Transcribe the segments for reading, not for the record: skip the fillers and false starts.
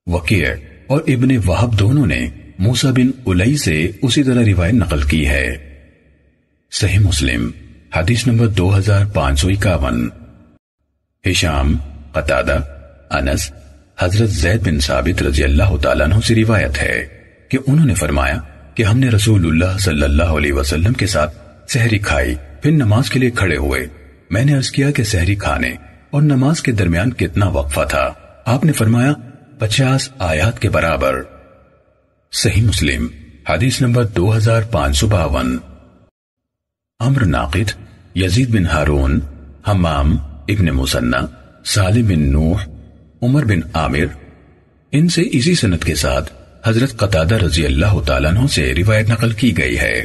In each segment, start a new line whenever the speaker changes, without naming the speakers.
وکیع اور ابن وہب دونوں نے موسیٰ بن الی سے اسی طرح روایت نقل کی ہے۔ صحیح مسلم حدیث نمبر 2551۔ ہشام، قتادہ، انس، حضرت زید بن ثابت رضی اللہ تعالیٰ عنہ سے روایت ہے کہ انہوں نے فرمایا کہ ہم نے رسول اللہ صلی اللہ علیہ وسلم کے ساتھ سحری کھائی، پھر نماز کے لیے کھڑے ہوئے۔ میں نے عرض کیا کہ سحری کھانے اور نماز کے درمیان کتنا وقفہ تھا؟ آپ نے فرمایا 50 آیات کے برابر۔ صحیح مسلم حدیث نمبر 2552۔ عمرو ناقد، یزید بن ہارون، حمام ابن مثنی، سالم بن نوح، عمر بن عامر، ان سے اسی سند کے ساتھ حضرت قتادہ رضی اللہ تعالیٰ عنہ سے روایت نقل کی گئی ہے۔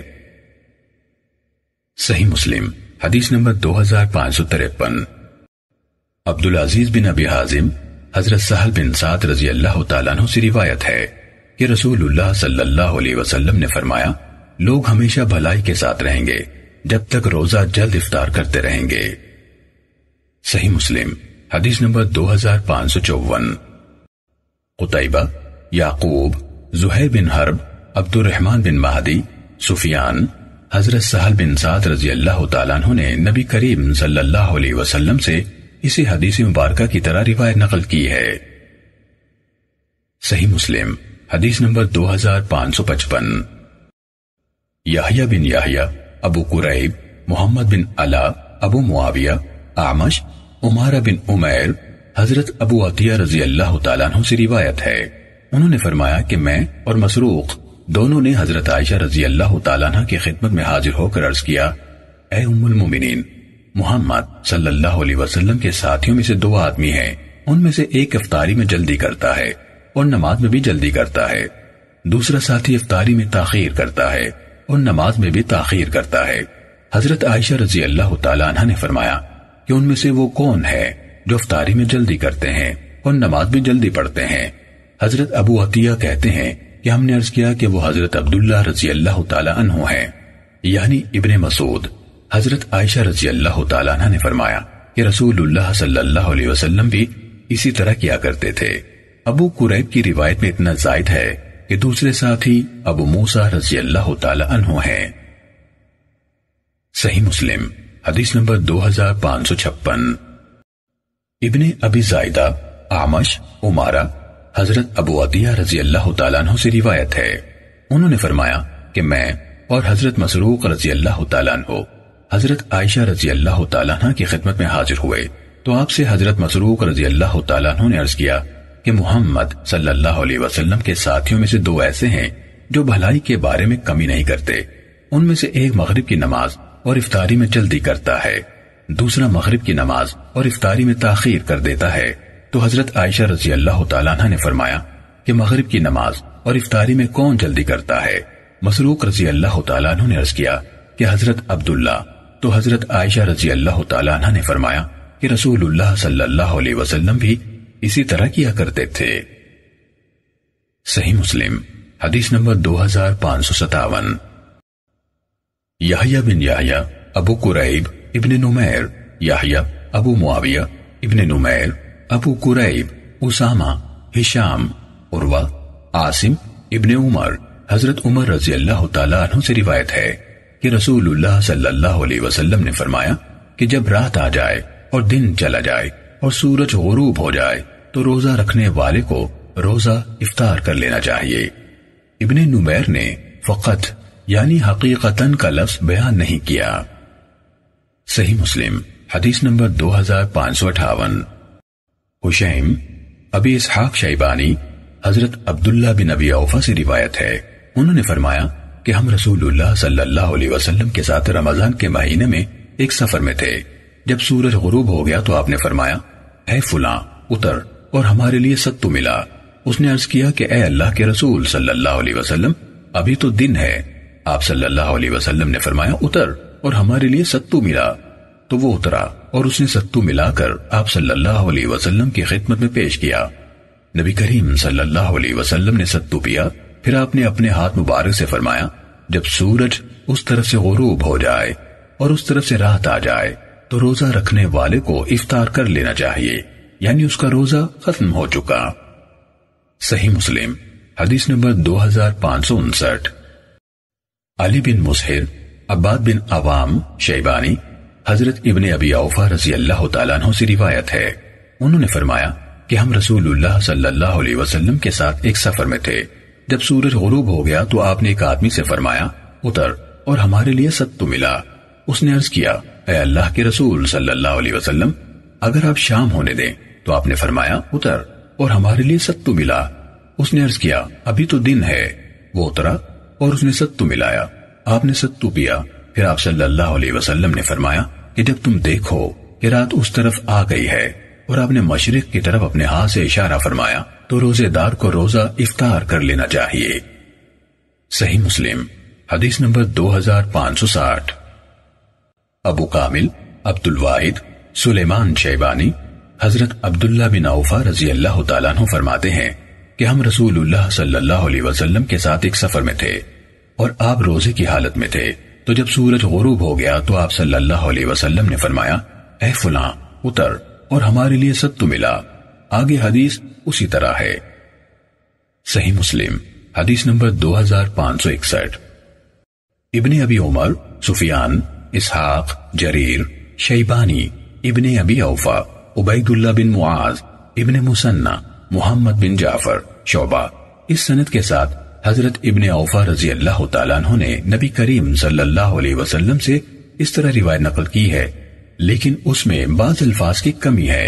صحیح مسلم حدیث نمبر 2553۔ عبدالعزیز بن ابی حازم، حضرت سہل بن سعد رضی اللہ تعالیٰ عنہ سے روایت ہے کہ رسول اللہ صلی اللہ علیہ وسلم نے فرمایا، لوگ ہمیشہ بھلائی کے ساتھ رہیں گے جب تک روزہ جلد افطار کرتے رہیں گے۔ صحیح مسلم حدیث نمبر 2554۔ قتیبہ، یعقوب، زہیر بن حرب، عبد الرحمن بن مہدی، سفیان، حضرت سہل بن سعد رضی اللہ تعالیٰ عنہ نے نبی کریم صلی اللہ علیہ وسلم سے اسی حدیث مبارکہ کی طرح روایت نقل کی ہے۔ صحیح مسلم حدیث نمبر 2555۔ یحییٰ بن یحییٰ، ابو قریب، محمد بن علا، ابو معاویہ، اعمش، عمارہ بن عمیر، حضرت ابو عطیہ رضی اللہ تعالیٰ عنہ سے روایت ہے، انہوں نے فرمایا کہ میں اور مسروق دونوں نے حضرت عائشہ رضی اللہ تعالیٰ عنہ کی خدمت میں حاضر ہو کر عرض کیا، اے ام المومنین، محمد صلی اللہ علیہ وسلم کے ساتھیوں میں سے 2 آدمی ہیں، ان میں سے ایک افطاری میں جلدی کرتا ہے اور نماز میں بھی جلدی کرتا ہے، دوسرا ساتھی افطاری میں تاخیر کرتا ہے اور نماز میں بھی تاخیر کرتا ہے۔ حضرت عائشہ رضی اللہ تعالیٰ عنہ نے فرمایا کہ ان میں سے وہ کون ہے جو افطاری میں جلدی کرتے ہیں اور نماز بھی جلدی پڑھتے ہیں؟ حضرت ابو عطیہ کہتے ہیں کہ ہم نے عرض کیا کہ وہ حضرت عبداللہ رضی اللہ تعالیٰ عنہ ہیں، یعنی ابن مسعود۔ حضرت عائشہ رضی اللہ تعالیٰ عنہ نے فرمایا کہ رسول اللہ صلی اللہ علیہ وسلم بھی اسی طرح کیا کرتے تھے۔ ابو قریب کی روایت میں اتنا زائد ہے کہ دوسرے ساتھی ابو موسیٰ رضی اللہ تعالیٰ عنہ ہیں۔ صحیح مسلم حدیث نمبر 2556۔ ابن ابی زائدہ، اعمش، عمارہ، حضرت ابو عطیہ رضی اللہ تعالیٰ عنہ سے روایت ہے، انہوں نے فرمایا کہ میں اور حضرت مسروق رضی اللہ تعالیٰ عنہ حضرت عائشہ رضی اللہ تعالیٰ عنہ کی خدمت میں حاضر ہوئے تو آپ سے حضرت مسروق رضی اللہ تعالیٰ عنہ نے عرض کیا کہ محمد صلی اللہ علیہ وسلم کے ساتھیوں میں سے 2 ایسے ہیں جو بھلائی کے بارے میں کمی نہیں کرتے، ان میں سے ایک مغرب کی نماز اور افطاری میں جلدی کرتا ہے، دوسرا مغرب کی نماز اور افطاری میں تاخیر کر دیتا ہے۔ تو حضرت عائشہ رضی اللہ تعالیٰ عنہ نے فرمایا کہ مغرب کی نماز اور افطاری میں کون جلدی کرتا ہے؟ مسروق رضی اللہ تعالیٰ عنہ نے عرض کیا کہ حضرت عبداللہ۔ تو حضرت عائشہ رضی اللہ تعالیٰ عنہ نے فرمایا کہ رسول اللہ صلی اللہ علیہ وسلم بھی اسی طرح کیا کرتے تھے۔ صحیح مسلم حدیث نمبر 2557۔ یحییٰ بن یحییٰ، ابو قریب ابن نمیر، یحییٰ ابو معاویہ ابن نمیر، ابو قریب، اسامہ، ہشام، عروہ، عاصم ابن عمر، حضرت عمر رضی اللہ تعالیٰ عنہ سے روایت ہے کہ رسول اللہ صلی اللہ علیہ وسلم نے فرمایا کہ جب رات آ جائے اور دن چلا جائے اور سورج غروب ہو جائے تو روزہ رکھنے والے کو روزہ افطار کر لینا چاہیے۔ ابن نمیر نے فقط یعنی حقیقتاً کا لفظ بیان نہیں کیا۔ صحیح مسلم حدیث نمبر 2558۔ حشیم، ابی اسحاق شیبانی، حضرت عبداللہ بن ابی اوفا سے روایت ہے، انہوں نے فرمایا کہ ہم رسول اللہ صلی اللہ علیہ وسلم کے ساتھ رمضان کے مہینے میں ایک سفر میں تھے۔ جب سورج غروب ہو گیا تو آپ نے فرمایا، اے فلاں اتر اور ہمارے لیے ستو ملا۔ اس نے عرض کیا کہ اے اللہ کے رسول صلی اللہ علیہ وسلم، ابھی تو دن ہے۔ آپ صلی اللہ علیہ وسلم نے فرمایا، اتر اور ہمارے لیے ستو ملا۔ تو وہ اترا اور اس نے ستو ملا کر آپ صلی اللہ علیہ وسلم کی خدمت میں پیش کیا۔ نبی کریم صلی اللہ علیہ وسلم نے ستو پیا، پھر آپ نے اپنے ہاتھ مبارک سے فرمایا، جب سورج اس طرف سے غروب ہو جائے اور اس طرف سے رات آ جائے تو روزہ رکھنے والے کو افطار کر لینا چاہیے، یعنی اس کا روزہ ختم ہو چکا۔ صحیح مسلم حدیث نمبر 2559. علی بن مسہر، عباد بن عوام شیبانی، حضرت ابن ابی اوفا رضی اللہ تعالیٰ عنہ سے روایت ہے، انہوں نے فرمایا کہ ہم رسول اللہ صلی اللہ علیہ وسلم کے ساتھ ایک سفر میں تھے. جب سورج غروب ہو گیا تو آپ نے ایک آدمی سے فرمایا اتر اور ہمارے لیے ستو ملا. اس نے عرض کیا اے اللہ کے رسول صلی اللہ علیہ وسلم، اگر آپ شام ہونے دیں. تو آپ نے فرمایا اتر اور ہمارے لیے ستو ملا. اس نے عرض کیا ابھی تو دن ہے. وہ اترا اور اس نے ستو ملایا. آپ نے ستو پیا. پھر آپ صلی اللہ علیہ وسلم نے فرمایا کہ جب تم دیکھو کہ رات اس طرف آ گئی ہے اور آپ نے مشرق کی طرف اپنے ہاتھ سے اشارہ فرمایا تو روزے دار کو روزہ افطار کر لینا چاہیے. صحیح مسلم حدیث نمبر 2560. ابو کامل عبد الواحد سلیمان شیبانی حضرت عبداللہ بن اوفا رضی اللہ تعالیٰ عنہ فرماتے ہیں کہ ہم رسول اللہ صلی اللہ علیہ وسلم کے ساتھ ایک سفر میں تھے اور آپ روزے کی حالت میں تھے. تو جب سورج غروب ہو گیا تو آپ صلی اللہ علیہ وسلم نے فرمایا اے فلاں اتر اور ہمارے لیے ستو ملا. آگے حدیث اسی طرح ہے. صحیح مسلم حدیث نمبر 2561. ابن ابی عمر سفیان اسحاق جریر شیبانی ابن ابی اوفا عبید اللہ بن معاذ ابن مسنہ محمد بن جعفر شعبہ اس سند کے ساتھ حضرت ابن اوفا رضی اللہ تعالیٰ عنہ نے نبی کریم صلی اللہ علیہ وسلم سے اس طرح روایت نقل کی ہے، لیکن اس میں بعض الفاظ کی کمی ہے.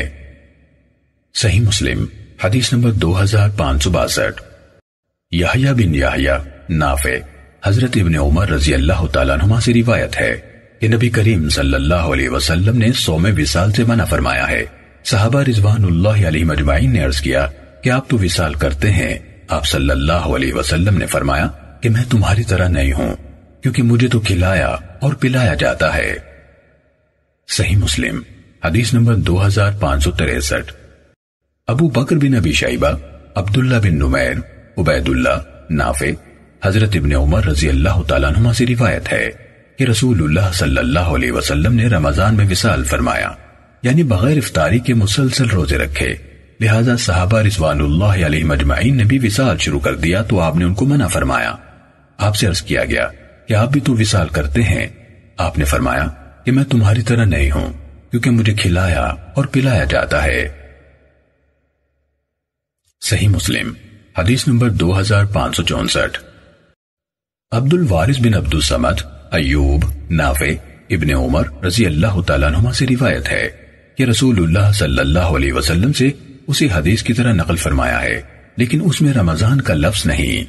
صحیح مسلم حدیث نمبر 2562. یحییٰ بن یحییٰ نافع حضرت ابن عمر رضی اللہ تعالیٰ عنہما سے روایت ہے کہ نبی کریم صلی اللہ علیہ وسلم نے صوم وصال سے منع فرمایا ہے. صحابہ رضوان اللہ علیہ مجمعین نے عرض کیا کہ آپ تو وصال کرتے ہیں. آپ صلی اللہ علیہ وسلم نے فرمایا کہ میں تمہاری طرح نہیں ہوں، کیونکہ مجھے تو کھلایا اور پلایا جاتا ہے. صحیح مسلم حدیث نمبر 2563. ابو بکر بن ابی شیبہ عبداللہ بن نمیر عبید اللہ نافع حضرت ابن عمر رضی اللہ تعالیٰ عنہما سے روایت ہے کہ رسول اللہ صلی اللہ علیہ وسلم نے رمضان میں وصال فرمایا، یعنی بغیر افطاری کے مسلسل روزے رکھے. لہذا صحابہ رضوان اللہ علیہ مجمعین نے بھی وصال شروع کر دیا تو آپ نے ان کو منع فرمایا. آپ سے عرض کیا گیا کہ آپ بھی تو وصال کرتے ہیں. آپ نے فرمایا کہ میں تمہاری طرح نہیں ہوں، کیونکہ مجھے کھلایا اور پلایا جاتا ہے. صحیح مسلم حدیث نمبر 2564. عبد الوارث بن عبد الصمد ایوب نافع ابن عمر رضی اللہ تعالیٰ عنہما سے روایت ہے کہ رسول اللہ صلی اللہ علیہ وسلم سے اسی حدیث کی طرح نقل فرمایا ہے، لیکن اس میں رمضان کا لفظ نہیں.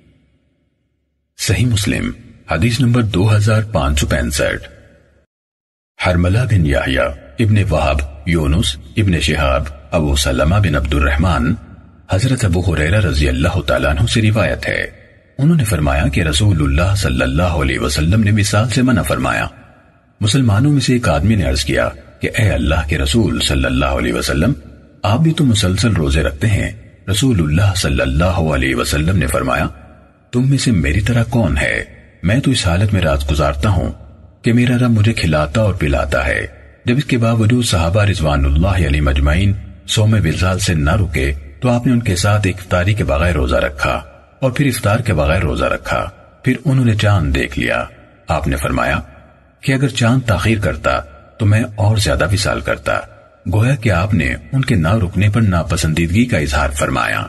صحیح مسلم حدیث نمبر 2565. حرملہ بن یحییٰ ابن وہب یونس ابن شہاب ابو سلمہ بن عبد الرحمن حضرت ابو ہریرہ رضی اللہ تعالیٰ عنہ سے روایت ہے، انہوں نے فرمایا کہ رسول اللہ صلی اللہ علیہ وسلم نے وصال سے منع فرمایا. مسلمانوں میں سے ایک آدمی نے عرض کیا کہ اے اللہ کے رسول صلی اللہ علیہ وسلم، آپ بھی تو مسلسل روزے رکھتے ہیں. رسول اللہ صلی اللہ علیہ وسلم نے فرمایا تم میں سے میری طرح کون ہے؟ میں تو اس حالت میں رات گزارتا ہوں کہ میرا رب مجھے کھلاتا اور پلاتا ہے. جب اس کے باوجود صحابہ رضوان اللہ علیہ مجمعین صوم وصال سے نہ رکے تو آپ نے ان کے ساتھ افطاری کے بغیر روزہ رکھا اور پھر افطار کے بغیر روزہ رکھا. پھر انہوں نے چاند دیکھ لیا. آپ نے فرمایا کہ اگر چاند تاخیر کرتا تو میں اور زیادہ وصال کرتا. گویا کہ آپ نے ان کے نہ رکنے پر ناپسندیدگی کا اظہار فرمایا.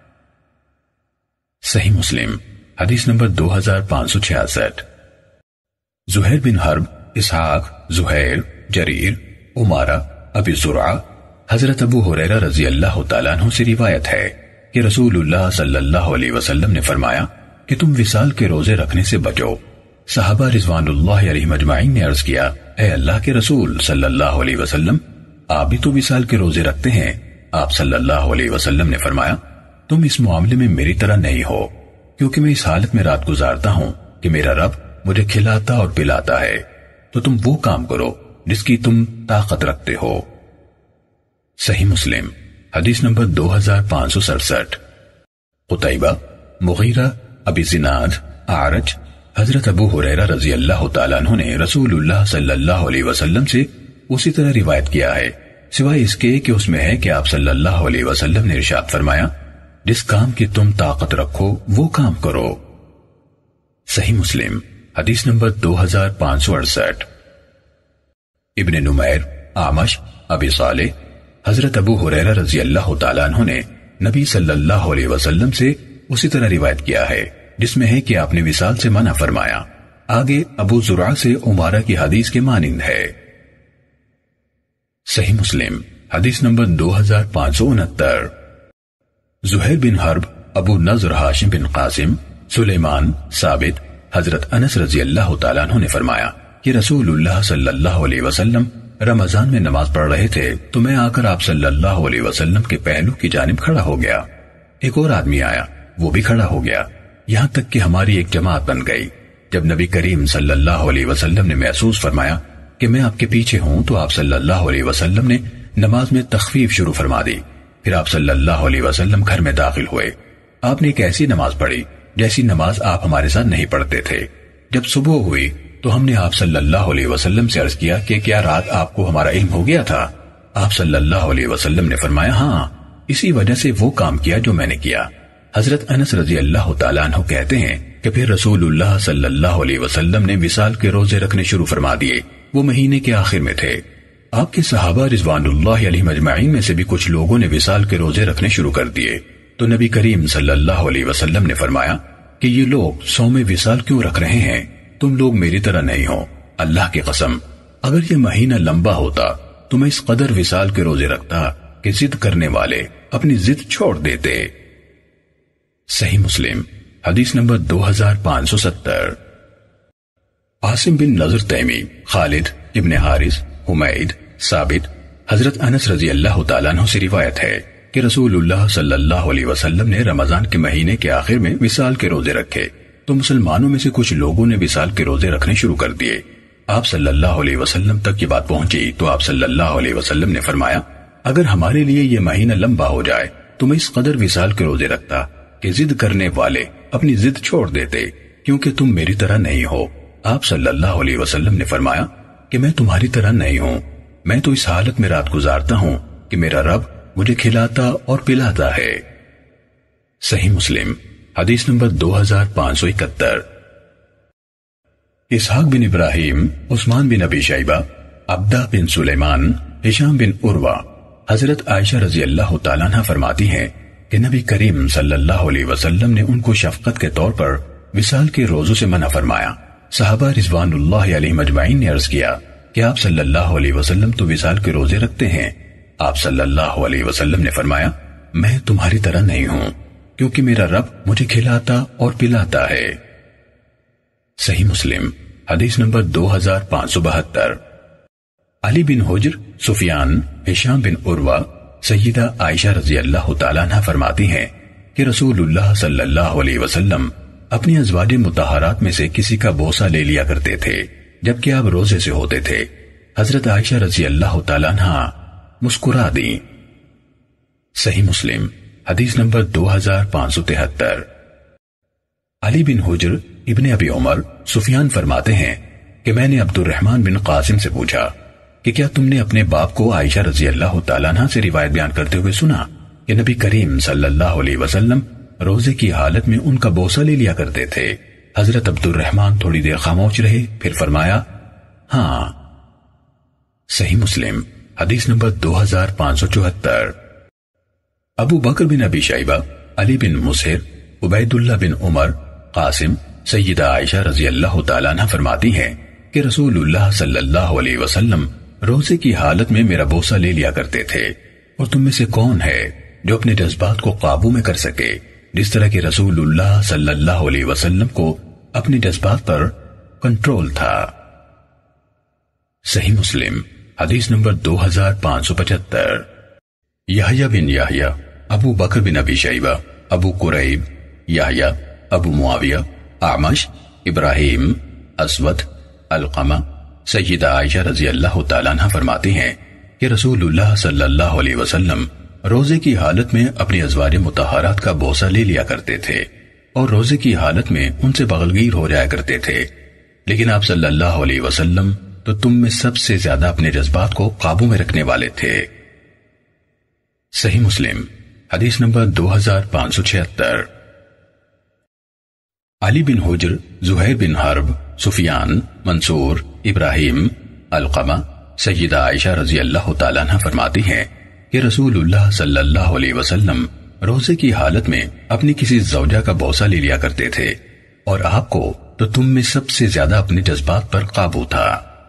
صحیح مسلم حدیث نمبر 2566. زہیر بن حرب اسحاق زہیر جریر عمارہ ابی زرعہ حضرت ابو ہریرہ رضی اللہ تعالیٰ عنہ سے روایت ہے کہ رسول اللہ صلی اللہ علیہ وسلم نے فرمایا کہ تم وصال کے روزے رکھنے سے بچو. صحابہ رضوان اللہ علیہ مجمعین نے عرض کیا اے اللہ کے رسول صلی اللہ علیہ وسلم، آپ بھی تو وصال کے روزے رکھتے ہیں. آپ صلی اللہ علیہ وسلم نے فرمایا تم اس معاملے میں میری طرح نہیں ہو، کیونکہ میں اس حالت میں رات گزارتا ہوں کہ میرا رب مجھے کھلاتا اور پلاتا ہے. تو تم وہ کام کرو جس کی تم طاقت رکھتے ہو. صحیح مسلم حدیث نمبر 2567. قتیبہ مغیرہ ابی زناد اعرج حضرت ابو ہریرہ رضی اللہ تعالیٰ عنہ نے رسول اللہ صلی اللہ علیہ وسلم سے اسی طرح روایت کیا ہے، سوائے اس کے کہ اس میں ہے کہ آپ صلی اللہ علیہ وسلم نے ارشاد فرمایا جس کام کی تم طاقت رکھو وہ کام کرو۔ صحیح مسلم حدیث نمبر 2568۔ ابن نمیر، اعمش، ابی صالح، حضرت ابو ہریرہ رضی اللہ تعالیٰ عنہ نے نبی صلی اللہ علیہ وسلم سے اسی طرح روایت کیا ہے جس میں ہے کہ آپ نے وصال سے منع فرمایا۔ آگے ابو زرعہ سے عمارہ کی حدیث کے مانند ہے۔ صحیح مسلم حدیث نمبر 2569۔ زہیر بن حرب، ابو نضر ہاشم بن قاسم، سلیمان، ثابت، حضرت انس رضی اللہ تعالیٰ عنہ نے فرمایا کہ رسول اللہ صلی اللہ علیہ وسلم رمضان میں نماز پڑھ رہے تھے تو میں آ کر آپ صلی اللہ علیہ وسلم کے پہلو کی جانب کھڑا ہو گیا۔ ایک اور آدمی آیا، وہ بھی کھڑا ہو گیا، یہاں تک کہ ہماری ایک جماعت بن گئی۔ جب نبی کریم صلی اللہ علیہ وسلم نے محسوس فرمایا کہ میں آپ کے پیچھے ہوں تو آپ صلی اللہ علیہ وسلم نے نماز میں تخفیف شروع فرما دی۔ پھر آپ صلی اللہ علیہ وسلم گھر میں داخل ہوئے۔ آپ نے ایک ایسی نماز پڑھی جیسی نماز آپ ہمارے ساتھ نہیں پڑھتے تھے۔ جب صبح ہوئی تو ہم نے آپ صلی اللہ علیہ وسلم سے عرض کیا کہ کیا رات آپ کو ہمارا علم ہو گیا تھا؟ آپ صلی اللہ علیہ وسلم نے فرمایا ہاں، اسی وجہ سے وہ کام کیا جو میں نے کیا۔ حضرت انس رضی اللہ تعالیٰ عنہ کہتے ہیں کہ پھر رسول اللہ صلی اللہ علیہ وسلم نے وصال کے روزے رکھنے شروع فرما دیے۔ وہ مہینے کے آخر میں تھے۔ آپ کے صحابہ رضوان اللہ علیہ مجمعین میں سے بھی کچھ لوگوں نے وصال کے روزے رکھنے شروع کر دیے تو نبی کریم صلی اللہ علیہ وسلم نے فرمایا کہ یہ لوگ صوم وصال کیوں رکھ رہے ہیں؟ تم لوگ میری طرح نہیں ہو۔ اللہ کی قسم اگر یہ مہینہ لمبا ہوتا تو میں اس قدر وصال کے روزے رکھتا کہ ضد کرنے والے اپنی ضد چھوڑ دیتے۔ صحیح مسلم حدیث نمبر 2570۔ عاصم بن نضر تیمی، خالد ابن حارث، حمید، ثابت، حضرت انس رضی اللہ تعالیٰ عنہ سے روایت ہے کہ رسول اللہ صلی اللہ علیہ وسلم نے رمضان کے مہینے کے آخر میں وصال کے روزے رکھے تو مسلمانوں میں سے کچھ لوگوں نے وصال کے روزے رکھنے شروع کر دیے۔ آپ صلی اللہ علیہ وسلم تک یہ بات پہنچی تو آپ صلی اللہ علیہ وسلم نے فرمایا اگر ہمارے لیے یہ مہینہ لمبا ہو جائے تو میں اس قدر وصال کے روزے رکھتا کہ ضد کرنے والے اپنی ضد چھوڑ دیتے، کیونکہ تم میری طرح نہیں ہو۔ آپ صلی اللہ علیہ وسلم نے فرمایا کہ میں تمہاری طرح نہیں ہوں، میں تو اس حالت میں رات گزارتا ہوں کہ میرا رب مجھے کھلاتا اور پلاتا ہے۔ صحیح مسلم حدیث نمبر 2571۔ اسحاق بن ابراہیم، عثمان بن ابی شیبہ، عبدہ بن سلیمان، ہشام بن عروہ، حضرت عائشہ رضی اللہ تعالیٰ عنہ فرماتی ہیں کہ نبی کریم صلی اللہ علیہ وسلم نے ان کو شفقت کے طور پر وصال کے روزوں سے منع فرمایا۔ صحابہ رضوان اللہ علیہ مجمعین نے عرض کیا کہ آپ صلی اللہ علیہ وسلم تو وصال کے روزے رکھتے ہیں۔ آپ صلی اللہ علیہ وسلم نے فرمایا میں تمہاری طرح نہیں ہوں، کیونکہ میرا رب مجھے کھلاتا اور پلاتا ہے۔ صحیح مسلم حدیث نمبر 2572۔ علی بن حجر، سفیان، ہشام بن عروہ، سیدہ عائشہ رضی اللہ تعالیٰ عنہ فرماتی ہیں کہ رسول اللہ صلی اللہ علیہ وسلم اپنی ازواج مطہرات میں سے کسی کا بوسہ لے لیا کرتے تھے جبکہ آپ روزے سے ہوتے تھے۔ حضرت عائشہ رضی اللہ تعالیٰ عنہ مسکرا دیں۔ صحیح مسلم حدیث نمبر 2573۔ علی بن حجر ابن ابی عمر سفیان فرماتے ہیں کہ میں نے عبد الرحمن بن قاسم سے پوچھا کہ کیا تم نے اپنے باپ کو عائشہ رضی اللہ تعالیٰ عنہ سے روایت بیان کرتے ہوئے سنا کہ نبی کریم صلی اللہ علیہ وسلم روزے کی حالت میں ان کا بوسہ لے لیا کرتے تھے؟ حضرت عبد الرحمن تھوڑی دیر خاموش رہے، پھر فرمایا ہاں۔ صحیح مسلم حدیث نمبر 2574۔ ابو بکر بن ابی شیبہ، علی بن مسہر، عبید اللہ بن عمر، قاسم، سیدہ عائشہ رضی اللہ تعالیٰ عنہ فرماتی ہیں کہ رسول اللہ صلی اللہ علیہ وسلم روزے کی حالت میں میرا بوسہ لے لیا کرتے تھے، اور تم میں سے کون ہے جو اپنے جذبات کو قابو میں کر سکے جس طرح کہ رسول اللہ صلی اللہ علیہ وسلم کو اپنے جذبات پر کنٹرول تھا۔ صحیح مسلم حدیث نمبر 2575۔ یحییٰ بن یحییٰ، ابو بکر بن ابی شیبہ، ابو قریب، یحییٰ، ابو معاویہ، اعمش، ابراہیم، اسود، علقمہ، سیدہ عائشہ رضی اللہ تعالیٰ عنہ فرماتی ہیں کہ رسول اللہ صلی اللہ علیہ وسلم روزے کی حالت میں اپنی ازواج مطہرات کا بوسہ لے لیا کرتے تھے اور روزے کی حالت میں ان سے بغلگیر ہو جایا کرتے تھے، لیکن آپ صلی اللہ علیہ وسلم تو تم میں سب سے زیادہ اپنے جذبات کو قابو میں رکھنے والے تھے۔ صحیح مسلم حدیث نمبر 2576۔ علی بن حجر، زہیر بن حرب، سفیان، منصور، ابراہیم، علقمہ، سیدہ عائشہ رضی اللہ تعالیٰ عنہ فرماتی ہیں کہ رسول اللہ صلی اللہ علیہ وسلم روزے کی حالت میں اپنی کسی زوجہ کا بوسہ لے لیا کرتے تھے، اور آپ کو تو تم میں سب سے زیادہ اپنے جذبات پر قابو تھا۔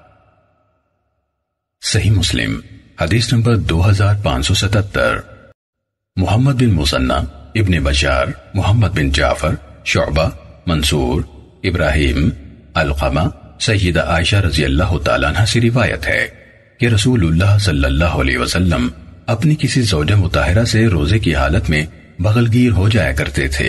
صحیح مسلم حدیث نمبر 2577۔ محمد بن مثنی، ابن بشار، محمد بن جعفر، شعبہ، منصور، ابراہیم، علقمہ، سیدہ عائشہ رضی اللہ تعالیٰ عنہ سے روایت ہے کہ رسول اللہ صلی اللہ علیہ وسلم اپنی کسی زوجہ مطہرہ سے روزے کی حالت میں بغل گیر ہو جایا کرتے تھے۔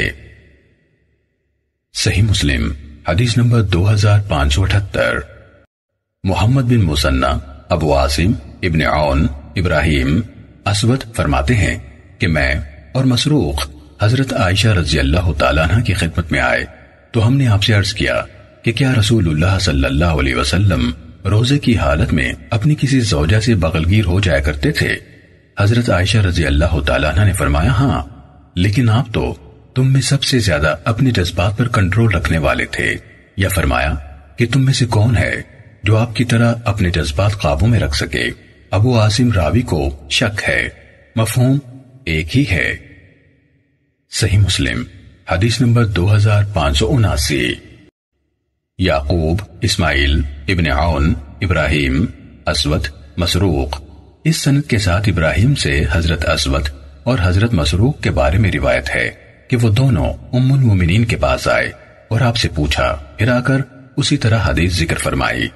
صحیح مسلم حدیث نمبر 2578۔ محمد بن مثنی، ابو عاصم، ابن عون، ابراہیم، اسود فرماتے ہیں کہ میں اور مسروق حضرت عائشہ رضی اللہ تعالیٰ عنہ کی خدمت میں آئے تو ہم نے آپ سے عرض کیا کہ کیا رسول اللہ صلی اللہ علیہ وسلم روزے کی حالت میں اپنی کسی زوجہ سے بغل گیر ہو جایا کرتے تھے؟ حضرت عائشہ رضی اللہ تعالیٰ عنہ نے فرمایا ہاں، لیکن آپ تو تم میں سب سے زیادہ اپنے جذبات پر کنٹرول رکھنے والے تھے۔ یا فرمایا کہ تم میں سے کون ہے جو آپ کی طرح اپنے جذبات قابو میں رکھ سکے؟ ابو عاصم راوی کو شک ہے، مفہوم ایک ہی ہے۔ صحیح مسلم حدیث نمبر 2579۔ یعقوب، اسماعیل، ابن عون، ابراہیم، اسود، مسروق، اس سند کے ساتھ ابراہیم سے حضرت اسود اور حضرت مسروق کے بارے میں روایت ہے کہ وہ دونوں ام المومنین کے پاس آئے اور آپ سے پوچھا، پھر آ کر اسی طرح حدیث ذکر فرمائی۔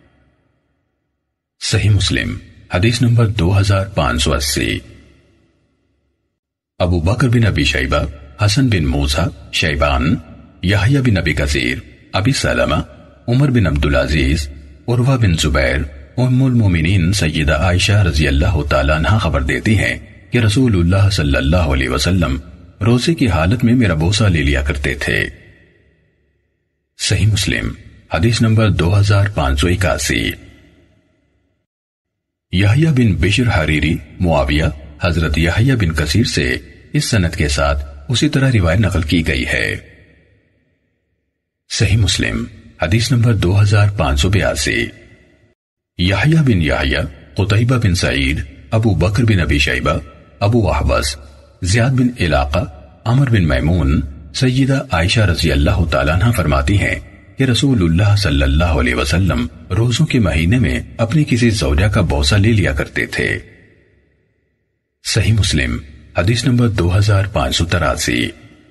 صحیح مسلم حدیث نمبر 2580۔ ابو بکر بن ابی شیبہ، حسن بن موسیٰ، شیبان، یحییٰ بن ابی کثیر، ابی سلمہ، عمر بن عبدالعزیز، عروہ بن زبیر، ام المومنین سیدہ عائشہ رضی اللہ تعالیٰ عنہ خبر دیتی ہیں کہ رسول اللہ صلی اللہ علیہ وسلم روزے کی حالت میں میرا بوسہ لے لیا کرتے تھے۔ صحیح مسلم حدیث نمبر 2581۔ یحییٰ بن بشر حریری، معاویہ، حضرت یحییٰ بن کثیر سے اس سند کے ساتھ اسی طرح روایت نقل کی گئی ہے۔ صحیح مسلم حدیث نمبر 2582۔ یحییٰ بن یحییٰ، قتیبہ بن سعید، ابو بکر بن ابی شیبہ، ابو احوص، زیاد بن علاقہ، عمر بن میمون، سیدہ عائشہ رضی اللہ تعالیٰ عنہ فرماتی ہیں کہ رسول اللہ صلی اللہ علیہ وسلم روزوں کے مہینے میں اپنی کسی زوجہ کا بوسہ لے لیا کرتے تھے۔ صحیح مسلم حدیث نمبر 2583۔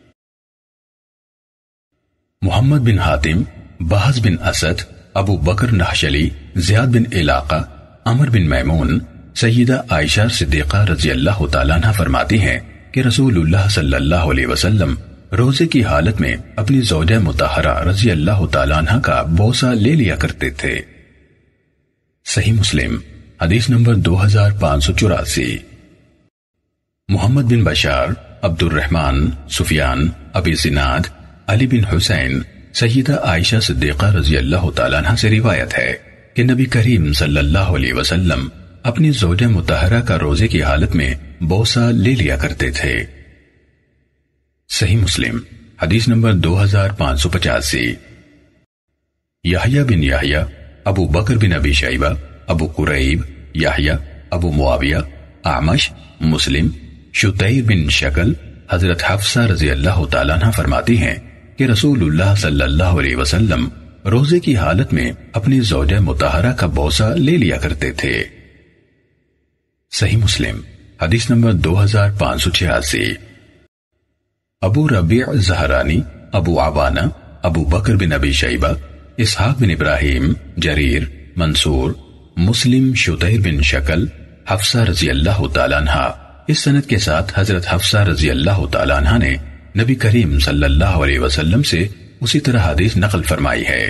محمد بن حاتم، بہز بن Asad, Abu Bakr Nahshali, Ziyad بن علاقہ، عمر بن میمون، سیدہ عائشہ صدیقہ رضی اللہ تعالیٰ عنہ فرماتی ہیں کہ رسول اللہ صلی اللہ علیہ وسلم روزے کی حالت میں اپنی زوجہ مطہرہ رضی اللہ تعالیٰ عنہ کا بوسہ لے لیا کرتے تھے۔ صحیح مسلم حدیث نمبر 2584۔ محمد بن بشار، عبد الرحمن، سفیان، ابی زناد، علی بن حسین، سیدہ عائشہ صدیقہ رضی اللہ تعالیٰ عنہ سے روایت ہے کہ نبی کریم صلی اللہ علیہ وسلم اپنی زوجہ مطہرہ کا روزے کی حالت میں بوسہ لے لیا کرتے تھے۔ صحیح مسلم حدیث نمبر 2585۔ یحییٰ بن یحییٰ، ابو بکر بن ابی شیبہ، ابو قریب، یحییٰ، ابو معاویہ، اعمش، مسلم، شتیر بن شکل، حضرت حفصہ رضی اللہ تعالیٰ عنہ فرماتی ہیں کہ رسول اللہ صلی اللہ علیہ وسلم روزے کی حالت میں اپنی زوجہ مطہرہ کا بوسہ لے لیا کرتے تھے۔ صحیح مسلم حدیث نمبر 2586۔ ابو ربیع زہرانی، ابو عوانہ، ابو بکر بن ابی شیبہ، اسحاق بن ابراہیم، جریر، منصور، مسلم، شتیر بن شکل، حفصہ رضی اللہ تعالیٰ عنہ، اس سند کے ساتھ حضرت حفصہ رضی اللہ تعالیٰ عنہ نے نبی کریم صلی اللہ علیہ وسلم سے اسی طرح حدیث نقل فرمائی ہے۔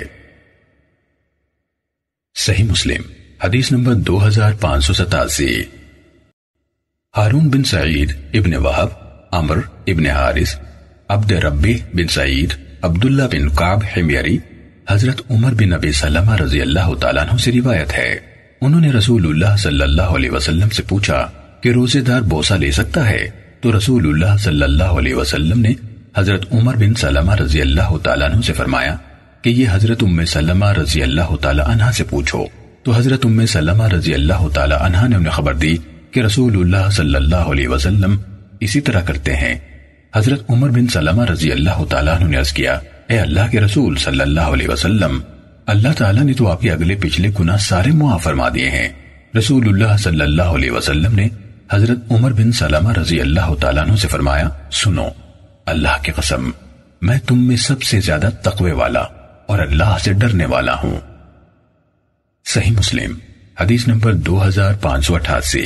صحیح مسلم حدیث نمبر 2587۔ ہارون بن سعید ابن وہب، عمر ابن حارث، عبد ربی بن سعید، عبداللہ بن کعب حمیری، حضرت عمر بن ابی سلمہ رضی اللہ تعالیٰ عنہ سے روایت ہے، انہوں نے رسول اللہ صلی اللہ علیہ وسلم سے پوچھا کہ روزے دار بوسہ لے سکتا ہے؟ تو رسول اللہ صلی اللہ علیہ وسلم نے حضرت عمر بن سلمہ رضی اللہ تعالیٰ عنہ سے فرمایا کہ یہ حضرت ام سلمہ رضی اللہ تعالیٰ عنہ سے پوچھو۔ تو حضرت ام سلمہ رضی اللہ تعالیٰ عنہ نے انہیں خبر دی کہ رسول اللہ صلی اللہ علیہ وسلم اسی طرح کرتے ہیں۔ حضرت عمر بن سلمہ رضی اللہ تعالیٰ عنہ نے عرض کیا، اے اللہ کے رسول صلی اللہ علیہ وسلم، اللہ تعالیٰ نے تو آپ کے اگلے پچھلے گناہ سارے معاف فرما دیے ہیں۔ رسول اللہ صلی اللہ علیہ وسلم نے حضرت عمر بن سلمہ رضی اللہ تعالیٰ عنہ سے فرمایا، سنو، اللہ کی قسم، میں تم میں سب سے زیادہ تقوی والا اور اللہ سے ڈرنے والا ہوں۔ صحیح مسلم حدیث نمبر 2588۔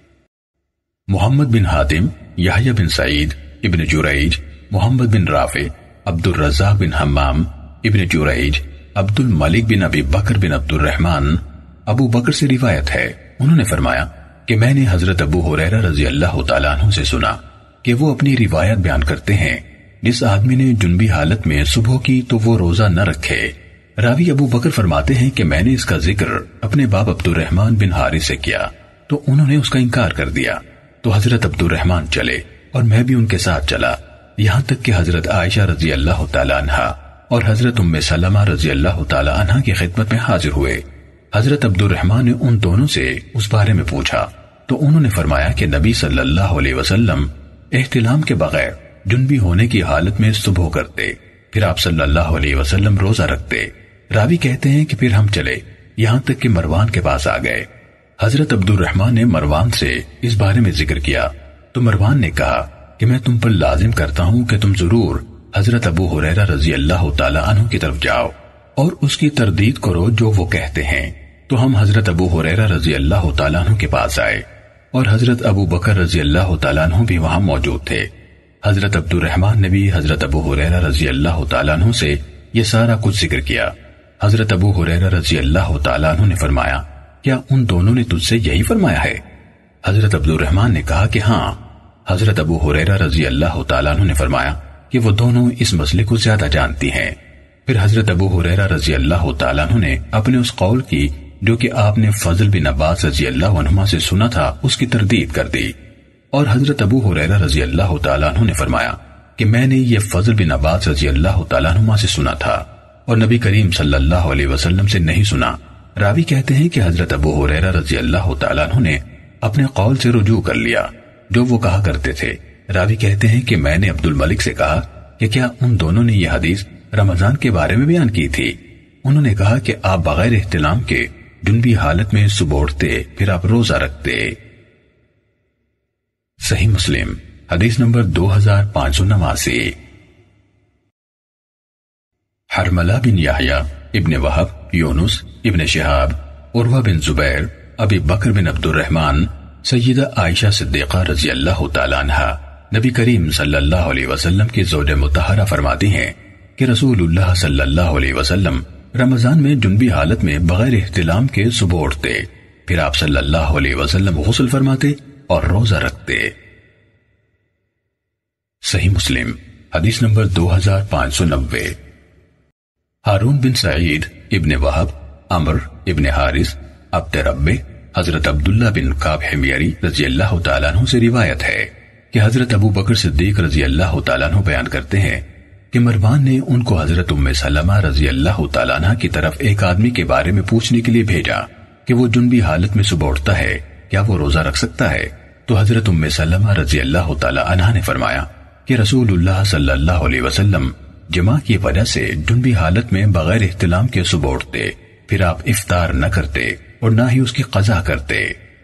محمد بن حاتم، یحییٰ بن سعید، ابن جریج، محمد بن رافع، عبد الرزاق بن حمام، ابن جریج، عبد الملک بن ابی بکر بن عبد الرحمن ابو بکر سے روایت ہے، انہوں نے فرمایا کہ میں نے حضرت ابو ہریرہ رضی اللہ تعالیٰ عنہ سے سنا کہ وہ اپنی روایت بیان کرتے ہیں، جس آدمی نے جنبی حالت میں صبح کی تو وہ روزہ نہ رکھے۔ راوی ابو بکر فرماتے ہیں کہ میں نے اس کا ذکر اپنے باپ عبد الرحمن بن حارث سے کیا تو انہوں نے اس کا انکار کر دیا، تو حضرت عبد الرحمن چلے اور میں بھی ان کے ساتھ چلا، یہاں تک کہ حضرت عائشہ رضی اللہ تعالیٰ عنہ اور حضرت ام سلمہ رضی اللہ تعالیٰ عنہ کی خدمت میں حاضر ہوئے۔ حضرت عبد الرحمن نے ان دونوں سے اس بارے میں پوچھا تو انہوں نے فرمایا کہ نبی صلی اللہ علیہ وسلم احتلام کے بغیر جنبی ہونے کی حالت میں صبح کرتے، پھر آپ صلی اللہ علیہ وسلم روزہ رکھتے۔ راوی کہتے ہیں کہ پھر ہم چلے یہاں تک کہ مروان کے پاس آ گئے۔ حضرت عبد الرحمن نے مروان سے اس بارے میں ذکر کیا تو مروان نے کہا کہ میں تم پر لازم کرتا ہوں کہ تم ضرور حضرت ابو ہریرہ رضی اللہ تعالیٰ عنہ کی طرف جاؤ اور اس کی تردید کرو جو وہ کہتے ہیں۔ تو ہم حضرت ابو ہریرہ رضی اللہ تعالیٰ عنہ کے پاس آئے اور حضرت ابو بکر رضی اللہ تعالیٰ عنہ بھی وہاں موجود تھے۔ حضرت عبد الرحمن نے بھی حضرت ابو ہریرہ رضی اللہ تعالیٰ عنہ سے یہ سارا کچھ ذکر کیا۔ حضرت ابو ہریرہ رضی اللہ تعالیٰ عنہ نے فرمایا، کیا ان دونوں نے تجھ سے یہی فرمایا ہے؟ حضرت عبد الرحمن نے کہا کہ ہاں۔ حضرت ابو ہریرہ رضی اللہ تعالیٰ عنہ نے فرمایا کہ وہ دونوں اس مسئلے کو زیادہ جانتی ہیں۔ پھر حضرت ابو ہریرہ رضی اللہ تعالیٰ عنہ نے اپنے اس قول کی جو کہ آپ نے فضل بن عباس رضی اللہ عنہما سے سنا تھا اس کی تردید کر دی، اور حضرت ابو ہریرہ رضی اللہ تعالیٰ عنہ نے فرمایا کہ میں نے یہ فضل بن عباس رضی اللہ تعالیٰ عنہما سے سنا تھا اور نبی کریم صلی اللہ علیہ وسلم سے نہیں سنا۔ راوی کہتے ہیں کہ حضرت ابو ہریرہ رضی اللہ تعالیٰ عنہ نے اپنے قول سے رجوع کر لیا جو وہ کہا کرتے تھے۔ راوی کہتے ہیں کہ میں نے عبد الملک سے کہا کہ کیا ان دونوں نے یہ حدیث رمضان کے بارے میں بیان کی تھی؟ انہوں نے کہا کہ آپ بغیر احتلام کے جنبی حالت میں صبح اٹھتے پھر آپ روزہ رکھتے۔ صحیح مسلم حدیث نمبر 2589۔ حرملہ بن یحییٰ، ابن وہب، یونس، ابن شہاب، عروہ بن زبیر، ابی بکر بن عبد الرحمن، سیدہ عائشہ صدیقہ رضی اللہ تعالیٰ عنہ نبی کریم صلی اللہ علیہ وسلم کی زوج مطہرہ فرماتی ہیں کہ رسول اللہ صلی اللہ علیہ وسلم رمضان میں جنبی حالت میں بغیر احتلام کے صبح اٹھتے، پھر آپ صلی اللہ علیہ وسلم غسل فرماتے اور روزہ رکھتے۔ صحیح مسلم حدیث نمبر 2590۔ ہارون بن سعید، ابن وہب، عمر ابن حارث، عبد ربہ، حضرت عبداللہ بن کعب حمیری رضی اللہ تعالیٰ عنہ سے روایت ہے کہ حضرت ابو بکر صدیق رضی اللہ تعالیٰ عنہ بیان کرتے ہیں کہ مروان نے ان کو حضرت ام سلمہ رضی اللہ تعالیٰ عنہ کی طرف ایک آدمی کے بارے میں پوچھنے کے لیے بھیجا کہ وہ جنبی حالت میں صبح اٹھتا ہے، کیا وہ روزہ رکھ سکتا ہے؟ تو حضرت ام سلمہ رضی اللہ تعالیٰ عنہ نے فرمایا کہ رسول اللہ صلی اللہ علیہ وسلم جماع کی وجہ سے جنبی حالت میں بغیر احتلام کے صبح اٹھتے، پھر آپ افطار نہ کرتے اور نہ ہی اس کی قضا کرتے۔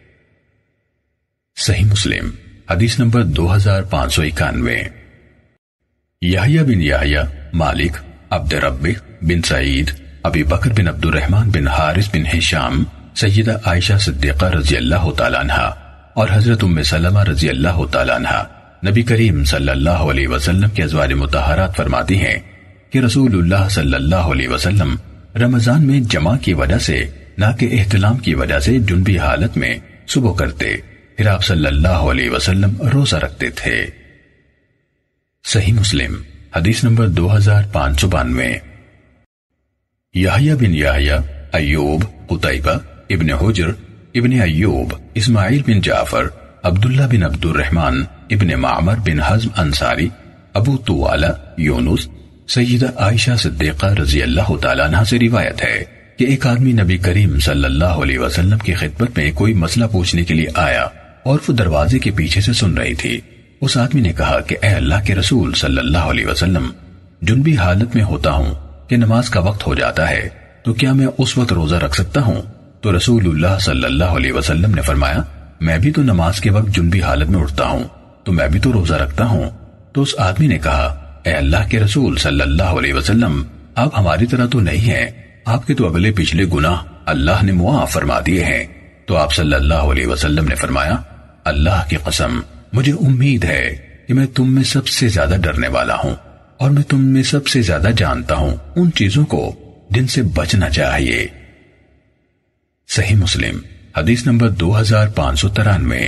صحیح مسلم حدیث نمبر 2591۔ یحییٰ بن یحییٰ، مالک، عبد ربہ بن سعید، ابی بکر بن عبد الرحمن بن حارث بن ہشام، سیدہ عائشہ صدیقہ رضی اللہ تعالیٰ عنہ اور حضرت ام سلمہ رضی اللہ تعالیٰ عنہ نبی کریم صلی اللہ علیہ وسلم کے ازواج مطہرات فرماتی ہیں کہ رسول اللہ صلی اللہ علیہ وسلم رمضان میں جماع کی وجہ سے نہ کہ احتلام کی وجہ سے جنبی حالت میں صبح کرتے، پھر آپ صلی اللہ علیہ وسلم روزہ رکھتے تھے۔ صحیح مسلم حدیث نمبر 2592۔ یحییٰ بن یحییٰ، ایوب، قتیبہ، ابن حجر، ابن ایوب، اسماعیل بن جعفر، عبداللہ بن عبد الرحمن، ابن معمر بن حزم انصاری، ابو طوالہ یونس، سیدہ عائشہ صدیقہ رضی اللہ تعالیٰ عنہ سے روایت ہے کہ ایک آدمی نبی کریم صلی اللہ علیہ وسلم کی خدمت میں کوئی مسئلہ پوچھنے کے لیے آیا اور وہ دروازے کے پیچھے سے سن رہی تھی۔ اس آدمی نے کہا کہ اے اللہ کے رسول صلی اللہ علیہ وسلم، جنبی حالت میں ہوتا ہوں کہ نماز کا وقت ہو جاتا ہے، تو کیا میں اس وقت روزہ رکھ سکتا ہوں؟ تو رسول اللہ صلی اللہ علیہ وسلم نے فرمایا، میں بھی تو نماز کے وقت جنبی حالت میں اٹھتا ہوں، تو میں بھی تو روزہ رکھتا ہوں۔ تو اس آدمی نے کہا، اے اللہ کے رسول صلی اللہ علیہ وسلم، آپ ہماری طرح تو نہیں ہیں، آپ کے تو اگلے پچھلے گناہ اللہ نے معاف فرما دیے ہیں۔ تو آپ صلی اللہ علیہ وسلم نے فرمایا، اللہ کی قسم، مجھے امید ہے کہ میں تم میں سب سے زیادہ ڈرنے والا ہوں، اور میں تم میں سب سے زیادہ جانتا ہوں ان چیزوں کو جن سے بچنا چاہیے۔ صحیح مسلم حدیث نمبر 2593۔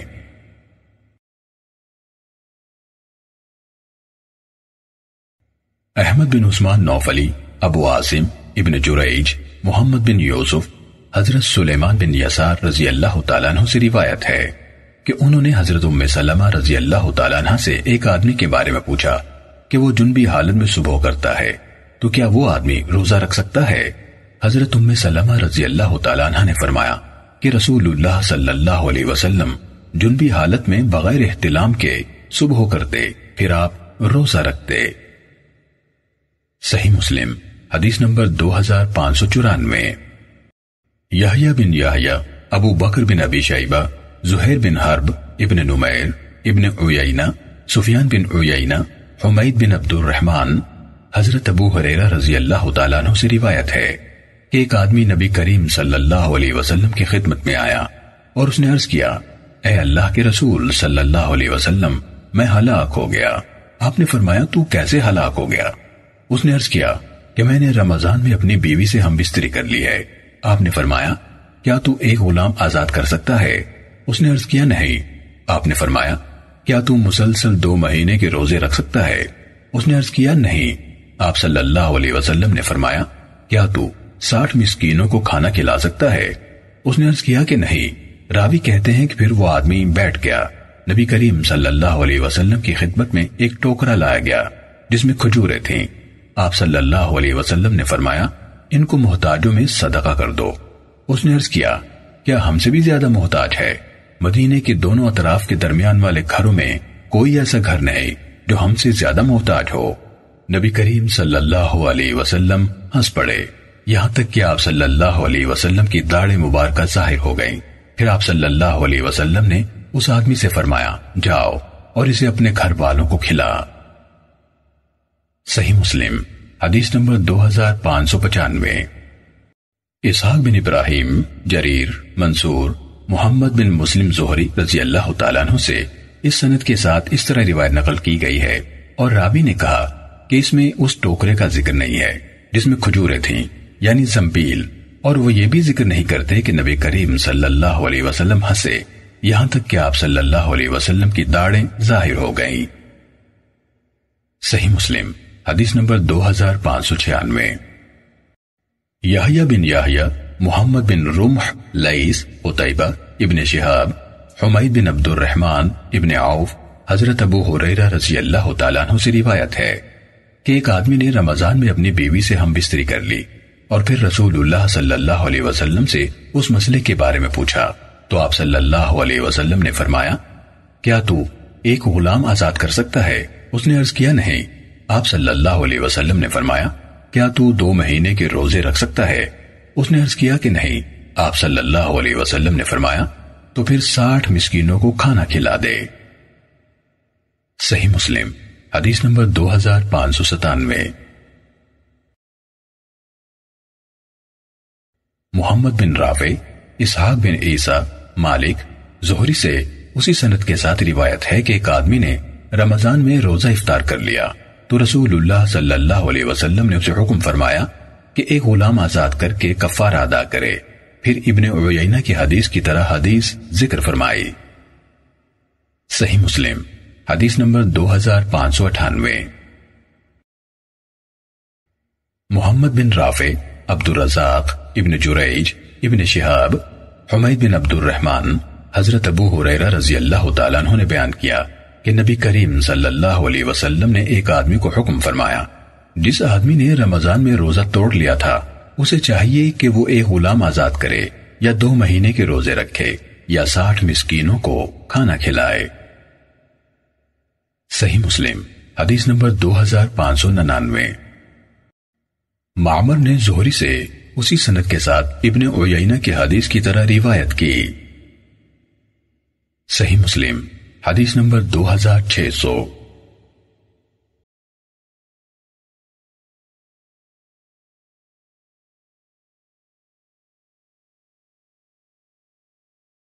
احمد بن عثمان نوفلی، ابو عاصم ابن جریج، محمد بن یوسف، حضرت سلیمان بن یسار رضی اللہ تعالیٰ عنہ سے روایت ہے کہ انہوں نے حضرت ام سلمہ رضی اللہ تعالیٰ عنہ سے ایک آدمی کے بارے میں پوچھا کہ وہ جنبی حالت میں صبح کرتا ہے، تو کیا وہ آدمی روزہ رکھ سکتا ہے؟ حضرت ام سلمہ رضی اللہ تعالیٰ عنہ نے فرمایا کہ رسول اللہ صلی اللہ علیہ وسلم جنبی حالت میں بغیر احتلام کے صبح کرتے، پھر آپ روزہ رکھتے۔ صحیح مسلم حدیث نمبر 2594۔ یحییٰ بن یحییٰ، ابو بکر بن ابی شیبہ، زہیر بن حرب، ابن نمیر، ابن عیینہ، سفیان بن عیینہ، حمید بن عبد الرحمن، حضرت ابو ہریرہ رضی اللہ تعالیٰ عنہ سے روایت ہے کہ ایک آدمی نبی کریم صلی اللہ علیہ وسلم کی خدمت میں آیا اور اس نے عرض کیا، اے اللہ کے رسول صلی اللہ علیہ وسلم، میں ہلاک ہو گیا۔ آپ نے فرمایا، تو کیسے ہلاک ہو گیا؟ اس نے عرض کیا کہ میں نے رمضان میں اپنی بیوی سے ہم بستری کر لی ہے۔ آپ نے فرمایا، کیا تو ایک غلام آزاد کر سکتا ہے؟ اس نے عرض کیا، نہیں۔ آپ نے فرمایا، کیا تو مسلسل 2 مہینے کے روزے رکھ سکتا ہے؟ اس نے عرض کیا، نہیں۔ آپ صلی اللہ علیہ وسلم نے فرمایا، کیا تو 60 مسکینوں کو کھانا کھلا سکتا ہے؟ اس نے عرض کیا کہ نہیں۔ راوی کہتے ہیں کہ پھر وہ آدمی بیٹھ گیا۔ نبی کریم صلی اللہ علیہ وسلم کی خدمت میں ایک ٹوکرا لایا گیا جس میں کھجوریں تھیں۔ آپ صلی اللہ علیہ وسلم نے فرمایا، ان کو محتاجوں میں صدقہ کر دو۔ اس نے عرض کیا، کیا ہم سے بھی زیادہ محتاج ہے؟ مدینے کے دونوں اطراف کے درمیان والے گھروں میں کوئی ایسا گھر نہیں جو ہم سے زیادہ محتاج ہو۔ نبی کریم صلی اللہ علیہ وسلم ہنس پڑے، یہاں تک کہ آپ صلی اللہ علیہ وسلم کی داڑھی مبارکہ ظاہر ہو گئی۔ پھر آپ صلی اللہ علیہ وسلم نے اس آدمی سے فرمایا، جاؤ اور اسے اپنے گھر والوں کو کھلا۔ صحیح مسلم حدیث نمبر 2595۔ اسحاق بن ابراہیم، جریر، منصور، محمد بن مسلم زہری رضی اللہ تعالیٰ عنہ سے اس سند کے ساتھ اس طرح روایت نقل کی گئی ہے، اور راوی نے کہا کہ اس میں اس ٹوکرے کا ذکر نہیں ہے جس میں کھجوریں تھیں، یعنی زنبیل، اور وہ یہ بھی ذکر نہیں کرتے کہ نبی کریم صلی اللہ علیہ وسلم ہنسے، یہاں تک کہ آپ صلی اللہ علیہ وسلم کی داڑھیں ظاہر ہو گئیں۔ صحیح مسلم حدیث نمبر 2596۔ یحییٰ بن یحییٰ، محمد بن رمح، لیث، قتیبہ، ابن شہاب، حمید بن عبد الرحمن، ابن عوف، حضرت ابو ہریرہ رضی اللہ تعالیٰ عنہ سے روایت ہے کہ ایک آدمی نے رمضان میں اپنی بیوی سے ہم بستری کر لی اور پھر رسول اللہ صلی اللہ علیہ وسلم سے اس مسئلے کے بارے میں پوچھا، تو آپ صلی اللہ علیہ وسلم نے فرمایا، کیا تو ایک غلام آزاد کر سکتا ہے؟ اس نے عرض کیا، نہیں۔ آپ صلی اللہ علیہ وسلم نے فرمایا، کیا تو 2 مہینے کے روزے رکھ سکتا ہے؟ اس نے عرض کیا کہ نہیں۔ آپ صلی اللہ علیہ وسلم نے فرمایا، تو پھر 60 مسکینوں کو کھانا کھلا دے۔ صحیح مسلم حدیث نمبر 2597۔ محمد بن رافع، اسحاق بن عیسیٰ، مالک، زہری سے اسی سند کے ساتھ روایت ہے کہ ایک آدمی نے رمضان میں روزہ افطار کر لیا تو رسول اللہ صلی اللہ علیہ وسلم نے اسے حکم فرمایا کہ ایک غلام آزاد کر کے کفارہ ادا کرے، پھر ابن عیینہ کی حدیث کی طرح حدیث ذکر فرمائی۔ صحیح مسلم حدیث نمبر 2598۔ محمد بن رافع، عبد الرزاق، ابن جریج، ابن شہاب، حمید بن عبد الرحمن، حضرت ابو ہریرہ رضی اللہ تعالیٰ عنہ نے بیان کیا کہ نبی کریم صلی اللہ علیہ وسلم نے ایک آدمی کو حکم فرمایا، جس آدمی نے رمضان میں روزہ توڑ لیا تھا اسے چاہیے کہ وہ ایک غلام آزاد کرے یا 2 مہینے کے روزے رکھے یا 60 مسکینوں کو کھانا کھلائے۔ صحیح مسلم حدیث نمبر 2599۔ معمر نے زہری سے اسی سند کے ساتھ ابن عیینہ کی حدیث کی طرح روایت کی۔ صحیح مسلم حدیث نمبر 2600۔